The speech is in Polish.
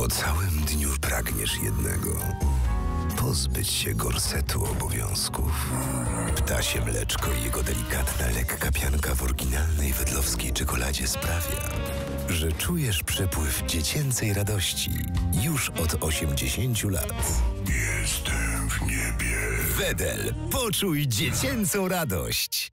Po całym dniu pragniesz jednego: pozbyć się gorsetu obowiązków. Ptasie mleczko i jego delikatna, lekka pianka w oryginalnej wedlowskiej czekoladzie sprawia, że czujesz przepływ dziecięcej radości już od 80 lat. Jestem w niebie. Wedel, poczuj dziecięcą radość.